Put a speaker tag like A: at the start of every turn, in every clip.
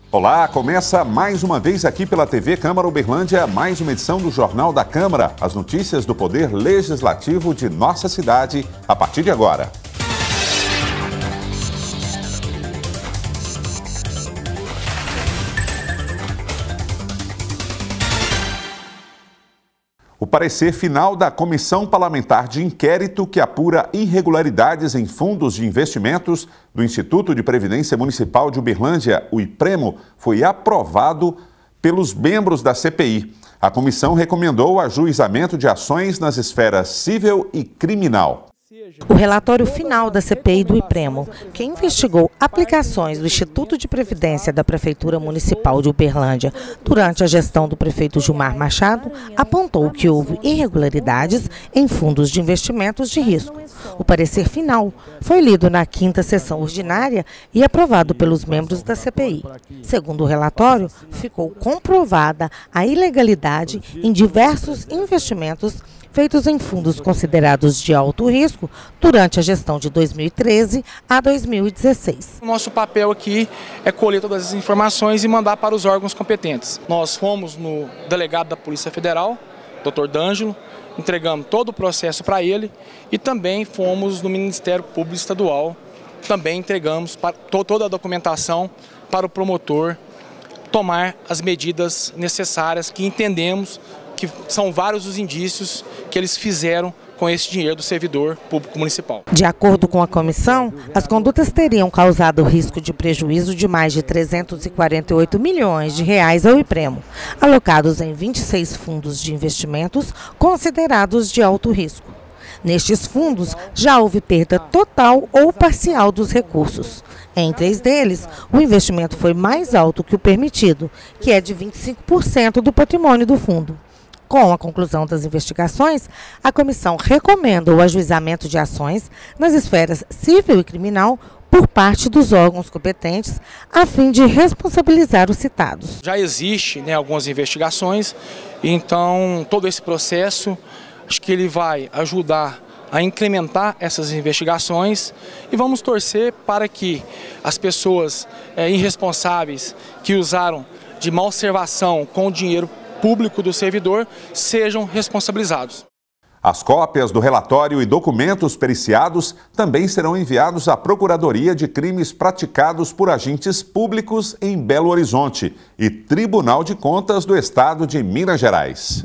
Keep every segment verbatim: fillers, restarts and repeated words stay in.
A: Olá, começa mais uma vez aqui pela T V Câmara Uberlândia, mais uma edição do Jornal da Câmara. As notícias do Poder Legislativo de nossa cidade, a partir de agora. O parecer final da Comissão Parlamentar de Inquérito que apura irregularidades em fundos de investimentos do Instituto de Previdência Municipal de Uberlândia, o IPREMO, foi aprovado pelos membros da C P I. A comissão recomendou o ajuizamento de ações nas esferas civil e criminal.
B: O relatório final da C P I do IPREMO, que investigou aplicações do Instituto de Previdência da Prefeitura Municipal de Uberlândia durante a gestão do prefeito Gilmar Machado, apontou que houve irregularidades em fundos de investimentos de risco. O parecer final foi lido na quinta sessão ordinária e aprovado pelos membros da C P I. Segundo o relatório, ficou comprovada a ilegalidade em diversos investimentos feitos em fundos considerados de alto risco durante a gestão de dois mil e treze a dois mil e dezesseis.
C: O nosso papel aqui é colher todas as informações e mandar para os órgãos competentes. Nós fomos no delegado da Polícia Federal, doutor D'Angelo, entregamos todo o processo para ele e também fomos no Ministério Público Estadual, também entregamos para, toda a documentação para o promotor tomar as medidas necessárias que entendemos que são vários os indícios que eles fizeram com esse dinheiro do servidor público municipal.
B: De acordo com a comissão, as condutas teriam causado risco de prejuízo de mais de trezentos e quarenta e oito milhões de reais ao IPREMO, alocados em vinte e seis fundos de investimentos considerados de alto risco. Nestes fundos, já houve perda total ou parcial dos recursos. Em três deles, o investimento foi mais alto que o permitido, que é de vinte e cinco por cento do patrimônio do fundo. Com a conclusão das investigações, a comissão recomenda o ajuizamento de ações nas esferas civil e criminal por parte dos órgãos competentes, a fim de responsabilizar os citados.
C: Já existe, né, algumas investigações, então todo esse processo, acho que ele vai ajudar a incrementar essas investigações e vamos torcer para que as pessoas é, irresponsáveis que usaram de malservação com o dinheiro público do servidor sejam responsabilizados.
A: As cópias do relatório e documentos periciados também serão enviados à Procuradoria de Crimes Praticados por Agentes Públicos em Belo Horizonte e Tribunal de Contas do Estado de Minas Gerais.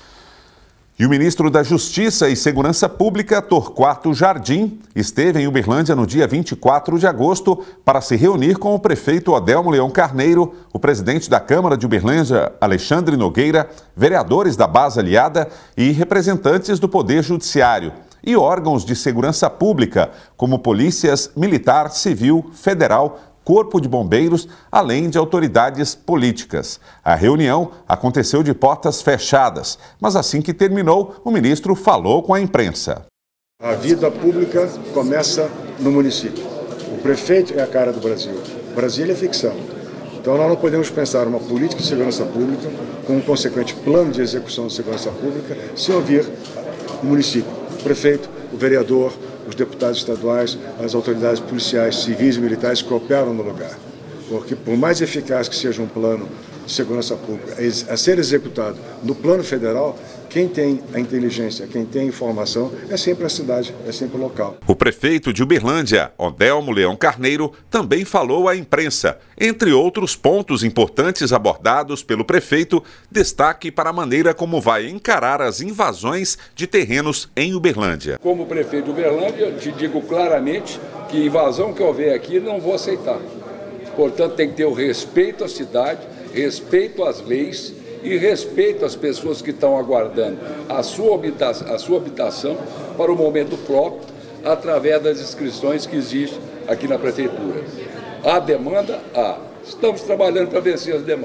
A: E o ministro da Justiça e Segurança Pública, Torquato Jardim, esteve em Uberlândia no dia vinte e quatro de agosto para se reunir com o prefeito Odelmo Leão Carneiro, o presidente da Câmara de Uberlândia, Alexandre Nogueira, vereadores da base aliada e representantes do Poder Judiciário e órgãos de segurança pública, como polícias militar, civil, federal, Corpo de Bombeiros, além de autoridades políticas. A reunião aconteceu de portas fechadas, mas assim que terminou, o ministro falou com a imprensa.
D: A vida pública começa no município. O prefeito é a cara do Brasil. Brasília é ficção. Então nós não podemos pensar uma política de segurança pública com um consequente plano de execução de segurança pública sem ouvir o município, o prefeito, o vereador, os deputados estaduais, as autoridades policiais, civis e militares que operam no lugar. Porque por mais eficaz que seja um plano de segurança pública a ser executado no plano federal, quem tem a inteligência, quem tem a informação, é sempre a cidade, é sempre o local.
A: O prefeito de Uberlândia, Odelmo Leão Carneiro, também falou à imprensa. Entre outros pontos importantes abordados pelo prefeito, destaque para a maneira como vai encarar as invasões de terrenos em Uberlândia.
E: Como prefeito de Uberlândia, eu te digo claramente que invasão que houver aqui não vou aceitar. Portanto, tem que ter o respeito à cidade, respeito às leis e respeito às pessoas que estão aguardando a sua habitação, a sua habitação para o momento próprio, através das inscrições que existem aqui na Prefeitura. Há demanda? Há. Estamos trabalhando para vencer as demandas.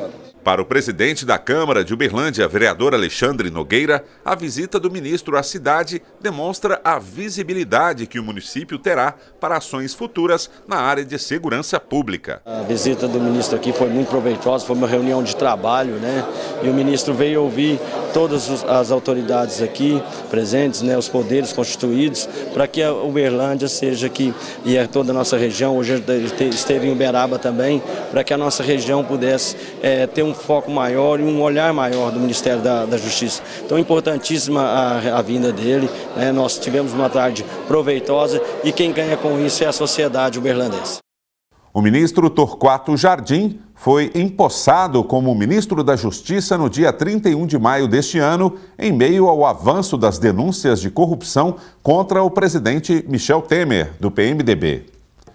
A: Para o presidente da Câmara de Uberlândia, vereador Alexandre Nogueira, a visita do ministro à cidade demonstra a visibilidade que o município terá para ações futuras na área de segurança pública.
F: A visita do ministro aqui foi muito proveitosa, foi uma reunião de trabalho, né? E o ministro veio ouvir todas as autoridades aqui presentes, né? Os poderes constituídos, para que a Uberlândia seja aqui, e é toda a nossa região, hoje esteve em Uberaba também, para que a nossa região pudesse é, ter um foco maior e um olhar maior do Ministério da, da Justiça. Então, importantíssima a, a vinda dele, né? Nós tivemos uma tarde proveitosa e quem ganha com isso é a sociedade uberlandense.
A: O ministro Torquato Jardim foi empossado como ministro da Justiça no dia trinta e um de maio deste ano, em meio ao avanço das denúncias de corrupção contra o presidente Michel Temer, do P M D B.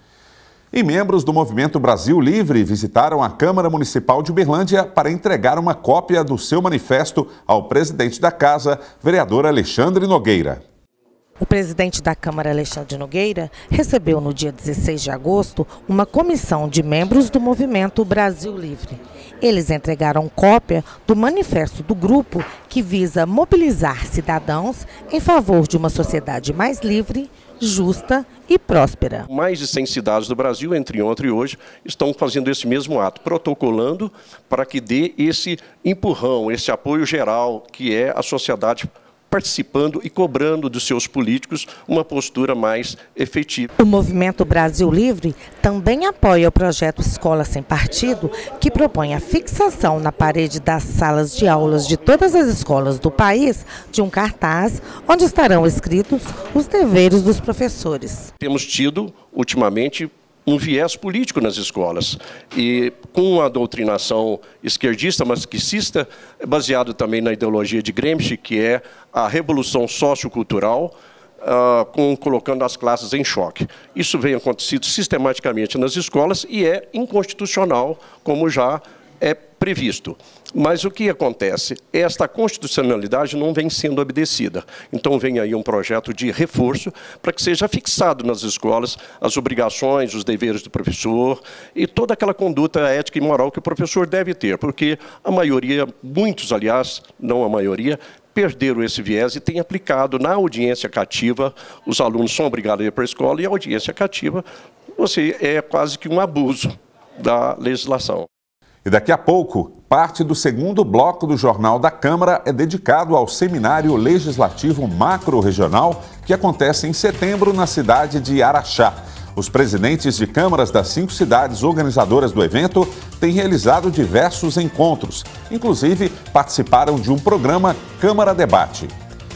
A: E membros do Movimento Brasil Livre visitaram a Câmara Municipal de Uberlândia para entregar uma cópia do seu manifesto ao presidente da Casa, vereador Alexandre Nogueira.
B: O presidente da Câmara, Alexandre Nogueira, recebeu no dia dezesseis de agosto uma comissão de membros do Movimento Brasil Livre. Eles entregaram cópia do manifesto do grupo que visa mobilizar cidadãos em favor de uma sociedade mais livre, justa e próspera.
G: Mais de cem cidades do Brasil, entre ontem e hoje, estão fazendo esse mesmo ato, protocolando para que dê esse empurrão, esse apoio geral que é a sociedade participando e cobrando dos seus políticos uma postura mais efetiva.
B: O Movimento Brasil Livre também apoia o projeto Escola Sem Partido, que propõe a fixação na parede das salas de aulas de todas as escolas do país de um cartaz onde estarão escritos os deveres dos professores.
G: Temos tido, ultimamente, um viés político nas escolas e com a doutrinação esquerdista, marxista, baseado também na ideologia de Gramsci, que é a revolução sociocultural, uh, com, colocando as classes em choque. Isso vem acontecendo sistematicamente nas escolas e é inconstitucional, como já é previsto. Mas o que acontece? Esta constitucionalidade não vem sendo obedecida. Então vem aí um projeto de reforço para que seja fixado nas escolas as obrigações, os deveres do professor e toda aquela conduta ética e moral que o professor deve ter, porque a maioria, muitos aliás, não a maioria, perderam esse viés e têm aplicado na audiência cativa. Os alunos são obrigados a ir para a escola e a audiência cativa você, é quase que um abuso da legislação.
A: E daqui a pouco, parte do segundo bloco do Jornal da Câmara é dedicado ao Seminário Legislativo Macro-Regional, que acontece em setembro na cidade de Araxá. Os presidentes de câmaras das cinco cidades organizadoras do evento têm realizado diversos encontros. Inclusive, participaram de um programa Câmara Debate.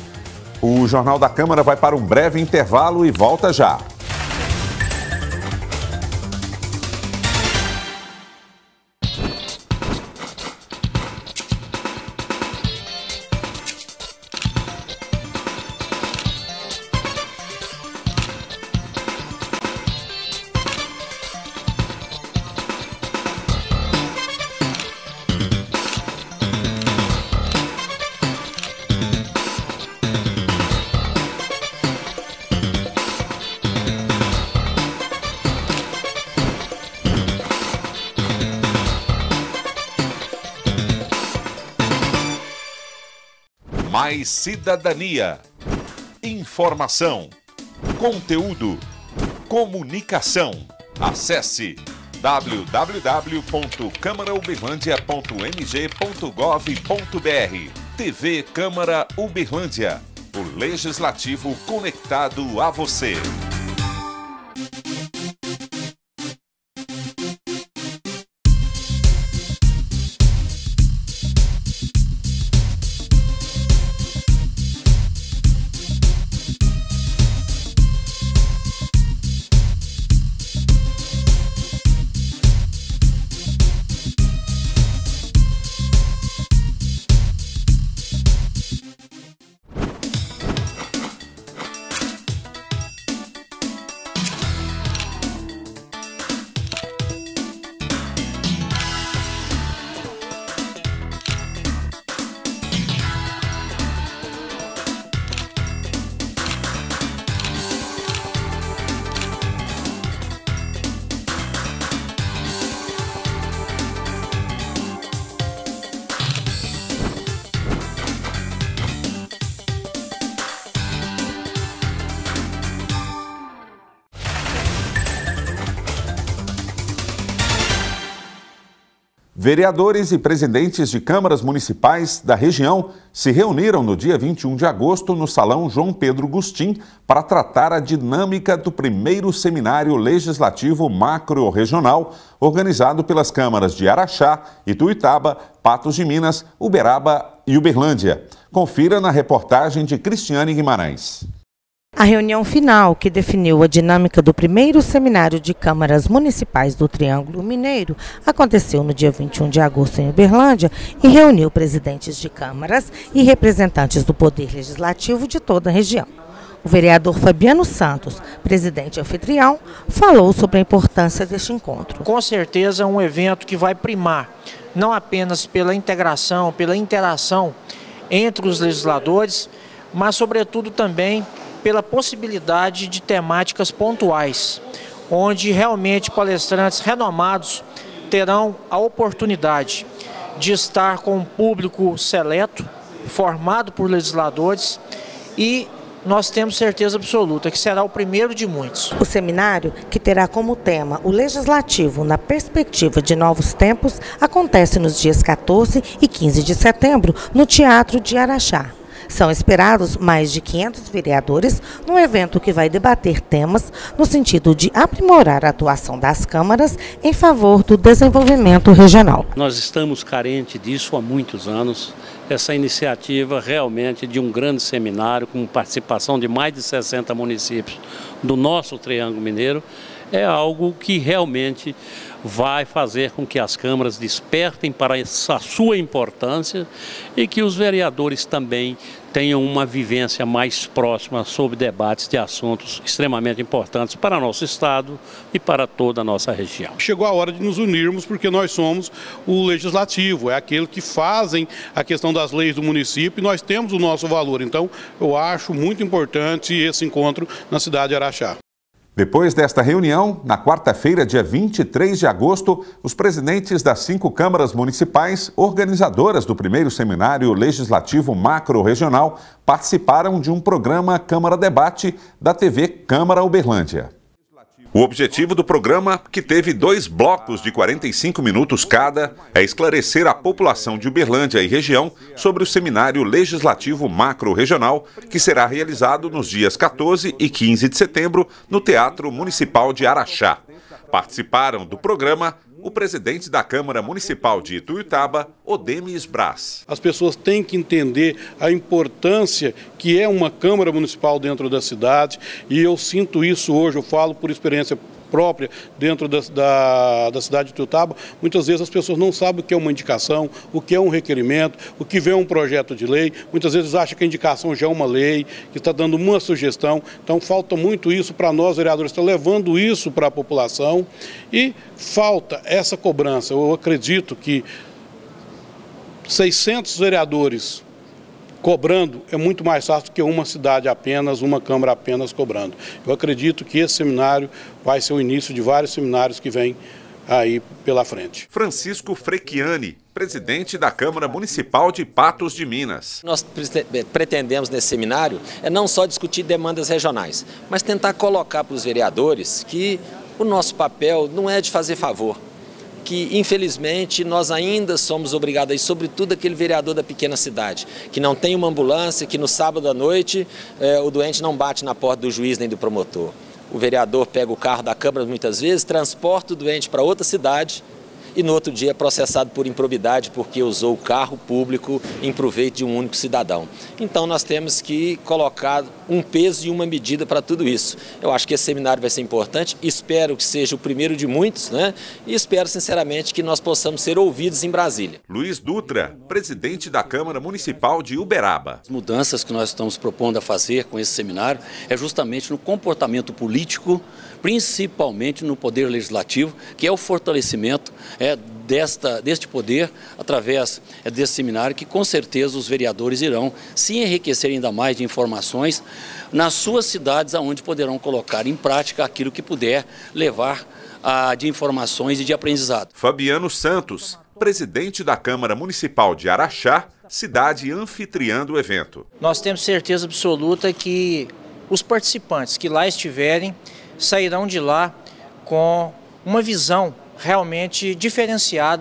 A: O Jornal da Câmara vai para um breve intervalo e volta já. Mais cidadania, informação, conteúdo, comunicação. Acesse w w w ponto câmara uberlândia ponto m g ponto gov ponto b r. T V Câmara Uberlândia, o Legislativo conectado a você. Vereadores e presidentes de câmaras municipais da região se reuniram no dia vinte e um de agosto no Salão João Pedro Gustim para tratar a dinâmica do primeiro seminário legislativo macro-regional organizado pelas câmaras de Araxá, Ituiutaba, Patos de Minas, Uberaba e Uberlândia. Confira na reportagem de Cristiane Guimarães.
B: A reunião final, que definiu a dinâmica do primeiro seminário de câmaras municipais do Triângulo Mineiro, aconteceu no dia vinte e um de agosto em Uberlândia e reuniu presidentes de câmaras e representantes do Poder Legislativo de toda a região. O vereador Fabiano Santos, presidente anfitrião, falou sobre a importância deste encontro.
H: Com certeza é um evento que vai primar, não apenas pela integração, pela interação entre os legisladores, mas sobretudo também pela possibilidade de temáticas pontuais, onde realmente palestrantes renomados terão a oportunidade de estar com um público seleto, formado por legisladores, e nós temos certeza absoluta que será o primeiro de muitos.
B: O seminário, que terá como tema o Legislativo na perspectiva de novos tempos, acontece nos dias quatorze e quinze de setembro no Teatro de Araxá. São esperados mais de quinhentos vereadores num evento que vai debater temas no sentido de aprimorar a atuação das câmaras em favor do desenvolvimento regional.
I: Nós estamos carentes disso há muitos anos. Essa iniciativa realmente de um grande seminário com participação de mais de sessenta municípios do nosso Triângulo Mineiro é algo que realmente vai fazer com que as câmaras despertem para essa sua importância e que os vereadores também tenham uma vivência mais próxima sobre debates de assuntos extremamente importantes para nosso estado e para toda a nossa região.
J: Chegou a hora de nos unirmos porque nós somos o legislativo, é aquele que fazem a questão das leis do município e nós temos o nosso valor. Então eu acho muito importante esse encontro na cidade de Araxá.
A: Depois desta reunião, na quarta-feira, dia vinte e três de agosto, os presidentes das cinco câmaras municipais, organizadoras do primeiro seminário legislativo macro-regional, participaram de um programa Câmara Debate da T V Câmara Uberlândia. O objetivo do programa, que teve dois blocos de quarenta e cinco minutos cada, é esclarecer a população de Uberlândia e região sobre o seminário legislativo macro-regional, que será realizado nos dias quatorze e quinze de setembro no Teatro Municipal de Araxá. Participaram do programa o presidente da Câmara Municipal de Ituiutaba, Odemis Braz.
J: As pessoas têm que entender a importância que é uma Câmara Municipal dentro da cidade e eu sinto isso hoje, eu falo por experiência própria dentro da, da, da cidade de Ituiutaba. Muitas vezes as pessoas não sabem o que é uma indicação, o que é um requerimento, o que vem um projeto de lei. Muitas vezes acham que a indicação já é uma lei, que está dando uma sugestão. Então falta muito isso para nós, vereadores, estar levando isso para a população e falta essa cobrança. Eu acredito que seiscentos vereadores cobrando é muito mais fácil do que uma cidade apenas, uma Câmara apenas cobrando. Eu acredito que esse seminário vai ser o início de vários seminários que vêm aí pela frente.
A: Francisco Frechiani, presidente da Câmara Municipal de Patos de Minas.
K: Nós pretendemos nesse seminário é não só discutir demandas regionais, mas tentar colocar para os vereadores que o nosso papel não é de fazer favor, que infelizmente nós ainda somos obrigados, e sobretudo aquele vereador da pequena cidade, que não tem uma ambulância, que no sábado à noite eh, o doente não bate na porta do juiz nem do promotor. O vereador pega o carro da Câmara muitas vezes, transporta o doente para outra cidade e no outro dia é processado por improbidade porque usou o carro público em proveito de um único cidadão. Então nós temos que colocar um peso e uma medida para tudo isso. Eu acho que esse seminário vai ser importante, espero que seja o primeiro de muitos, né? E espero sinceramente que nós possamos ser ouvidos em Brasília.
A: Luiz Dutra, presidente da Câmara Municipal de Uberaba.
L: As mudanças que nós estamos propondo a fazer com esse seminário é justamente no comportamento político, principalmente no poder legislativo, que é o fortalecimento é, desta, deste poder através é, desse seminário, que com certeza os vereadores irão se enriquecer ainda mais de informações nas suas cidades, aonde poderão colocar em prática aquilo que puder levar a, de informações e de aprendizado.
A: Fabiano Santos, presidente da Câmara Municipal de Araxá, cidade anfitriã do evento.
H: Nós temos certeza absoluta que os participantes que lá estiverem sairão de lá com uma visão realmente diferenciada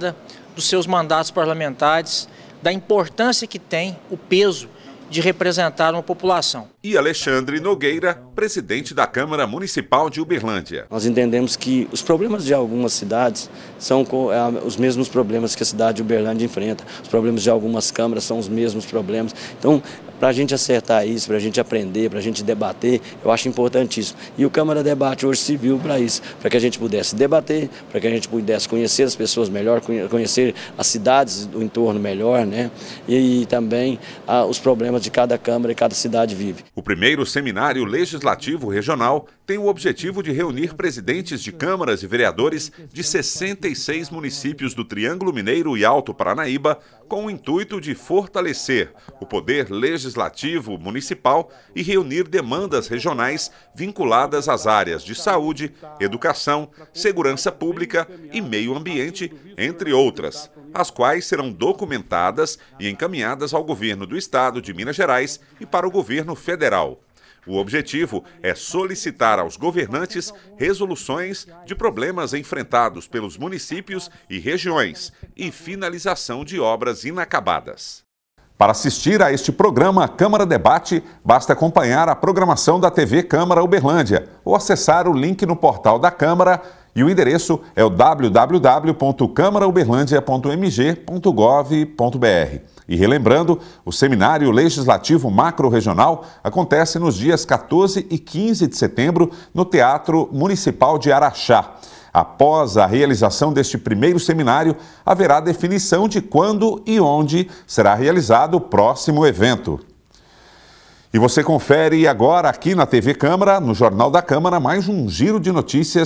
H: dos seus mandatos parlamentares, da importância que tem o peso de representar uma população.
A: E Alexandre Nogueira, presidente da Câmara Municipal de Uberlândia.
F: Nós entendemos que os problemas de algumas cidades são os mesmos problemas que a cidade de Uberlândia enfrenta. Os problemas de algumas câmaras são os mesmos problemas. Então, para a gente acertar isso, para a gente aprender, para a gente debater, eu acho importantíssimo. E o Câmara Debate hoje se viu para isso, para que a gente pudesse debater, para que a gente pudesse conhecer as pessoas melhor, conhecer as cidades do entorno melhor, né? E também ah, os problemas de cada Câmara e cada cidade vive.
A: O primeiro seminário legislativo regional tem o objetivo de reunir presidentes de câmaras e vereadores de sessenta e seis municípios do Triângulo Mineiro e Alto Paranaíba, com o intuito de fortalecer o poder legislativo municipal e reunir demandas regionais vinculadas às áreas de saúde, educação, segurança pública e meio ambiente, entre outras, as quais serão documentadas e encaminhadas ao governo do Estado de Minas Gerais e para o governo federal. O objetivo é solicitar aos governantes resoluções de problemas enfrentados pelos municípios e regiões e finalização de obras inacabadas. Para assistir a este programa Câmara Debate, basta acompanhar a programação da T V Câmara Uberlândia ou acessar o link no portal da Câmara, e o endereço é o w w w ponto câmara uberlândia ponto m g ponto gov ponto b r. E relembrando, o Seminário Legislativo Macro-Regional acontece nos dias quatorze e quinze de setembro no Teatro Municipal de Araxá. Após a realização deste primeiro seminário, haverá definição de quando e onde será realizado o próximo evento. E você confere agora aqui na T V Câmara, no Jornal da Câmara, mais um giro de notícias.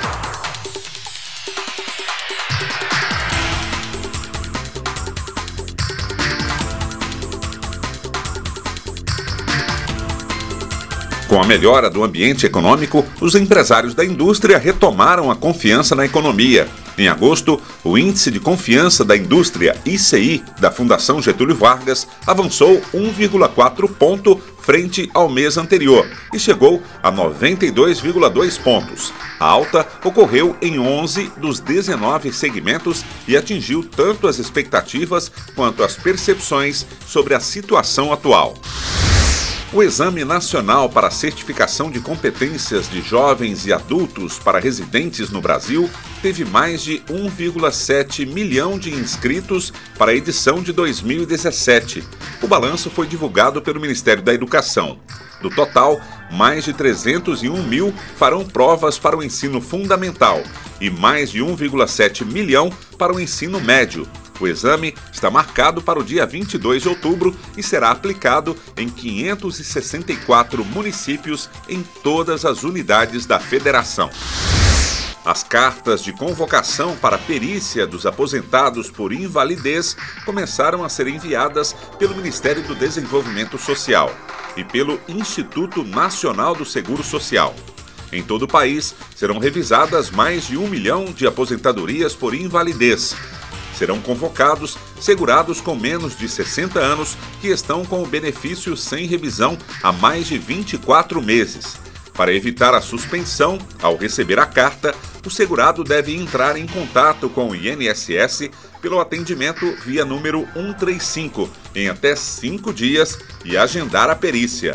A: Com a melhora do ambiente econômico, os empresários da indústria retomaram a confiança na economia. Em agosto, o Índice de Confiança da Indústria, I C I, da Fundação Getúlio Vargas, avançou um vírgula quatro ponto frente ao mês anterior e chegou a noventa e dois vírgula dois pontos. A alta ocorreu em onze dos dezenove segmentos e atingiu tanto as expectativas quanto as percepções sobre a situação atual. O Exame Nacional para a Certificação de Competências de Jovens e Adultos para Residentes no Brasil teve mais de um vírgula sete milhão de inscritos para a edição de dois mil e dezessete. O balanço foi divulgado pelo Ministério da Educação. Do total, mais de trezentos e um mil farão provas para o ensino fundamental e mais de um vírgula sete milhão para o ensino médio. O exame está marcado para o dia vinte e dois de outubro e será aplicado em quinhentos e sessenta e quatro municípios em todas as unidades da federação. As cartas de convocação para a perícia dos aposentados por invalidez começaram a ser enviadas pelo Ministério do Desenvolvimento Social e pelo Instituto Nacional do Seguro Social. Em todo o país, serão revisadas mais de um milhão de aposentadorias por invalidez. Serão convocados segurados com menos de sessenta anos que estão com o benefício sem revisão há mais de vinte e quatro meses. Para evitar a suspensão, ao receber a carta, o segurado deve entrar em contato com o I N S S pelo atendimento via número cento e trinta e cinco em até cinco dias e agendar a perícia.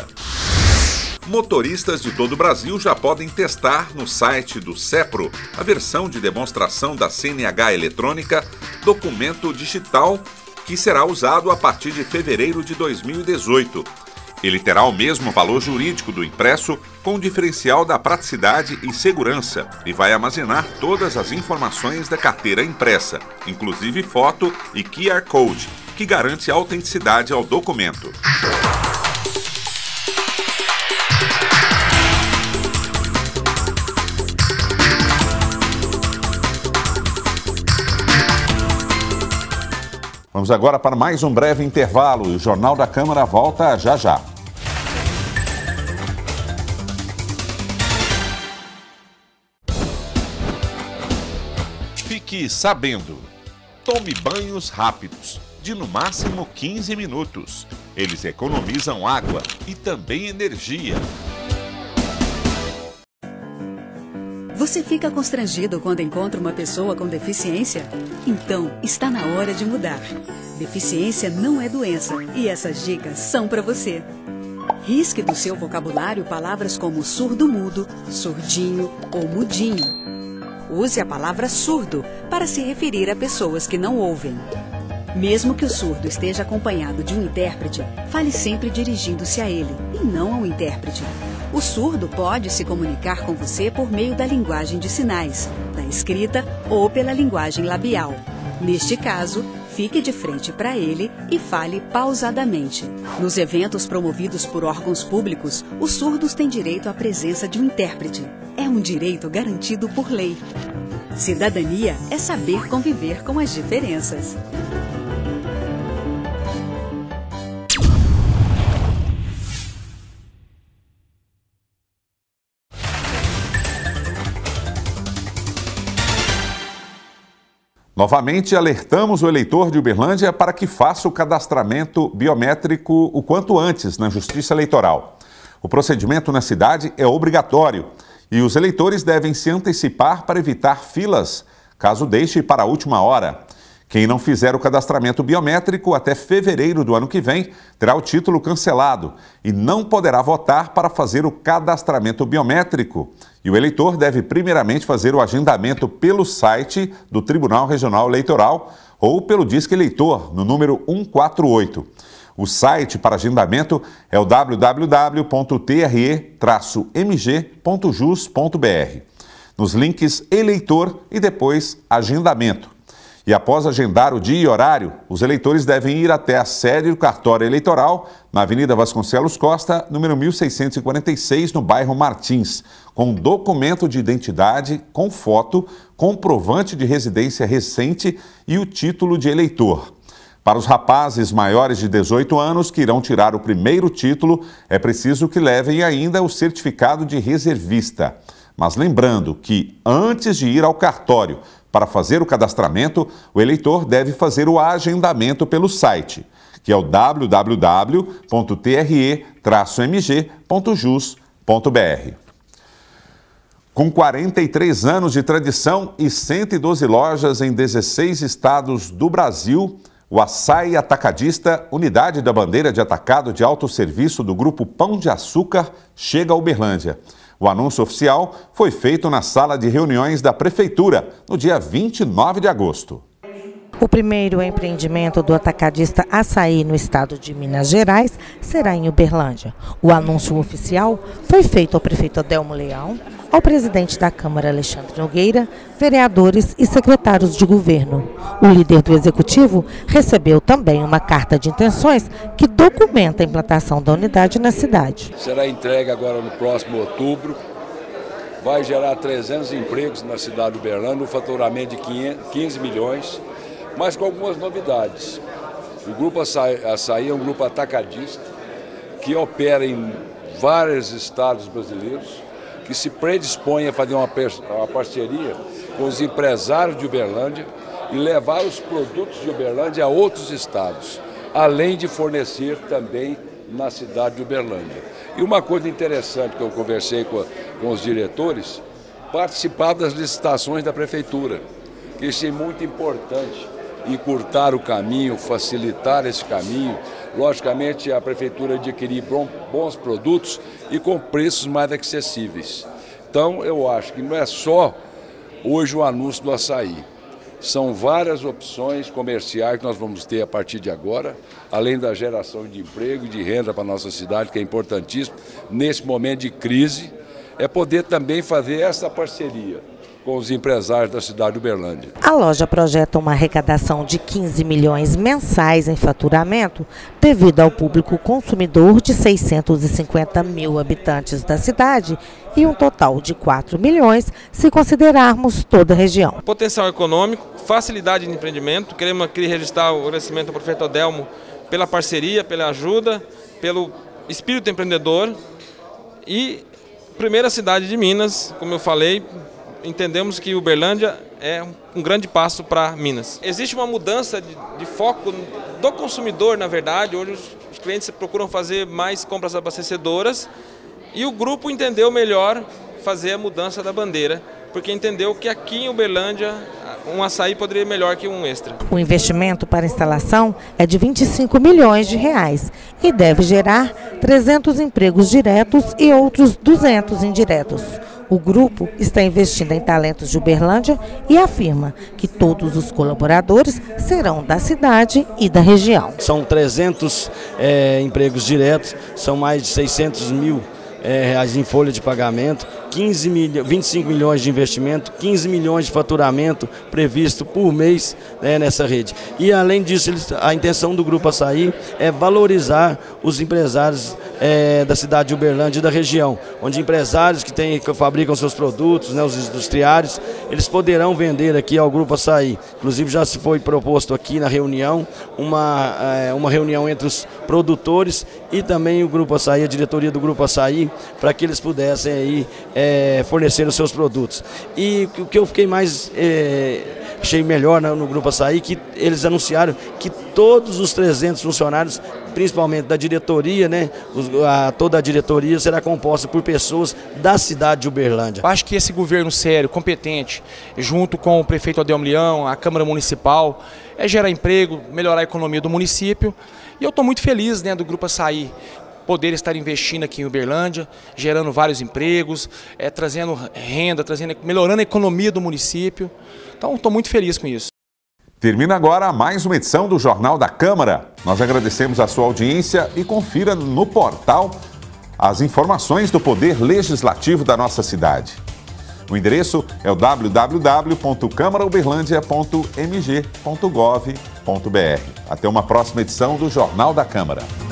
A: Motoristas de todo o Brasil já podem testar no site do SEPRO a versão de demonstração da C N H eletrônica, documento digital, que será usado a partir de fevereiro de dois mil e dezoito. Ele terá o mesmo valor jurídico do impresso, com o diferencial da praticidade e segurança, e vai armazenar todas as informações da carteira impressa, inclusive foto e Q R Code, que garante autenticidade ao documento. Vamos agora para mais um breve intervalo. O Jornal da Câmara volta já já. Fique sabendo. Tome banhos rápidos, de no máximo quinze minutos. Eles economizam água e também energia.
M: Você Você fica constrangido quando encontra uma pessoa com deficiência? Então, está na hora de mudar. Deficiência não é doença e essas dicas são para você. Risque do seu vocabulário palavras como surdo-mudo, surdinho ou mudinho. Use a palavra surdo para se referir a pessoas que não ouvem. Mesmo que o surdo esteja acompanhado de um intérprete, fale sempre dirigindo-se a ele e não ao intérprete. O surdo pode se comunicar com você por meio da linguagem de sinais, da escrita ou pela linguagem labial. Neste caso, fique de frente para ele e fale pausadamente. Nos eventos promovidos por órgãos públicos, os surdos têm direito à presença de um intérprete. É um direito garantido por lei. Cidadania é saber conviver com as diferenças.
A: Novamente, alertamos o eleitor de Uberlândia para que faça o cadastramento biométrico o quanto antes na Justiça Eleitoral. O procedimento na cidade é obrigatório e os eleitores devem se antecipar para evitar filas, caso deixe para a última hora. Quem não fizer o cadastramento biométrico até fevereiro do ano que vem terá o título cancelado e não poderá votar para fazer o cadastramento biométrico. E o eleitor deve primeiramente fazer o agendamento pelo site do Tribunal Regional Eleitoral ou pelo Disque Eleitor, no número cento e quarenta e oito. O site para agendamento é o w w w ponto t r e traço m g ponto jus ponto b r. Nos links Eleitor e depois Agendamento. E após agendar o dia e horário, os eleitores devem ir até a sede do cartório eleitoral, na Avenida Vasconcelos Costa, número mil seiscentos e quarenta e seis, no bairro Martins, com documento de identidade, com foto, comprovante de residência recente e o título de eleitor. Para os rapazes maiores de dezoito anos que irão tirar o primeiro título, é preciso que levem ainda o certificado de reservista. Mas lembrando que, antes de ir ao cartório para fazer o cadastramento, o eleitor deve fazer o agendamento pelo site, que é o w w w ponto t r e traço m g ponto jus ponto b r. Com quarenta e três anos de tradição e cento e doze lojas em dezesseis estados do Brasil, o Açaí Atacadista, unidade da bandeira de atacado de autosserviço do Grupo Pão de Açúcar, chega a Uberlândia. O anúncio oficial foi feito na sala de reuniões da Prefeitura, no dia vinte e nove de agosto.
B: O primeiro empreendimento do atacadista Açaí no estado de Minas Gerais será em Uberlândia. O anúncio oficial foi feito ao prefeito Adelmo Leão, ao presidente da Câmara Alexandre Nogueira, vereadores e secretários de governo. O líder do executivo recebeu também uma carta de intenções que documenta a implantação da unidade na cidade.
E: Será entregue agora no próximo outubro. Vai gerar trezentos empregos na cidade de Uberlândia, um faturamento de quinze milhões, mas com algumas novidades. O Grupo Açaí, Açaí é um grupo atacadista que opera em vários estados brasileiros, que se predispõe a fazer uma, uma parceria com os empresários de Uberlândia e levar os produtos de Uberlândia a outros estados, além de fornecer também na cidade de Uberlândia. E uma coisa interessante que eu conversei com, com os diretores, participar das licitações da Prefeitura, que isso é muito importante, encurtar o caminho, facilitar esse caminho. Logicamente, a Prefeitura adquirir bons produtos e com preços mais acessíveis. Então, eu acho que não é só hoje o anúncio do açaí. São várias opções comerciais que nós vamos ter a partir de agora, além da geração de emprego e de renda para a nossa cidade, que é importantíssimo nesse momento de crise, é poder também fazer essa parceria com os empresários da cidade de Uberlândia.
B: A loja projeta uma arrecadação de quinze milhões mensais em faturamento devido ao público consumidor de seiscentos e cinquenta mil habitantes da cidade e um total de quatro milhões se considerarmos toda a região.
N: Potencial econômico, facilidade de empreendimento, queremos aqui registrar o agradecimento ao prefeito Adelmo pela parceria, pela ajuda, pelo espírito empreendedor e primeira cidade de Minas, como eu falei, entendemos que Uberlândia é um grande passo para Minas. Existe uma mudança de, de foco do consumidor, na verdade. Hoje os, os clientes procuram fazer mais compras abastecedoras e o grupo entendeu melhor fazer a mudança da bandeira porque entendeu que aqui em Uberlândia um açaí poderia ir melhor que um Extra.
B: O investimento para a instalação é de vinte e cinco milhões de reais e deve gerar trezentos empregos diretos e outros duzentos indiretos. O grupo está investindo em talentos de Uberlândia e afirma que todos os colaboradores serão da cidade e da região.
F: São trezentos é, empregos diretos, são mais de seiscentos mil é, reais em folha de pagamento, quinze milho, vinte e cinco milhões de investimento, quinze milhões de faturamento previsto por mês, né, nessa rede. E além disso, eles, a intenção do Grupo Açaí é valorizar os empresários é, da cidade de Uberlândia e da região, onde empresários que, tem, que fabricam seus produtos, né, os industriários, eles poderão vender aqui ao Grupo Açaí. Inclusive já se foi proposto aqui na reunião, uma, é, uma reunião entre os produtores e também o Grupo Açaí, a diretoria do Grupo Açaí, para que eles pudessem aí É, fornecer os seus produtos. E o que eu fiquei mais é, achei melhor no, no Grupo Açaí, que eles anunciaram que todos os trezentos funcionários, principalmente da diretoria, né, os, a, toda a diretoria será composta por pessoas da cidade de Uberlândia.
C: Acho que esse governo sério, competente, junto com o prefeito Adelmo Leão, a Câmara Municipal, é gerar emprego, melhorar a economia do município. E eu estou muito feliz, né, do Grupo Açaí poder estar investindo aqui em Uberlândia, gerando vários empregos, é, trazendo renda, trazendo, melhorando a economia do município. Então, estou muito feliz com isso.
A: Termina agora mais uma edição do Jornal da Câmara. Nós agradecemos a sua audiência e confira no portal as informações do Poder Legislativo da nossa cidade. O endereço é o w w w ponto câmara uberlândia ponto m g ponto gov ponto b r. Até uma próxima edição do Jornal da Câmara.